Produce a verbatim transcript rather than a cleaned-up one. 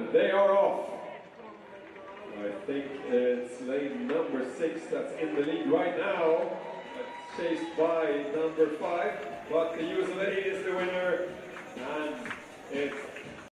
And they are off. I think it's lane number six that's in the lead right now, chased by number five. But the U S of A is the winner, and it's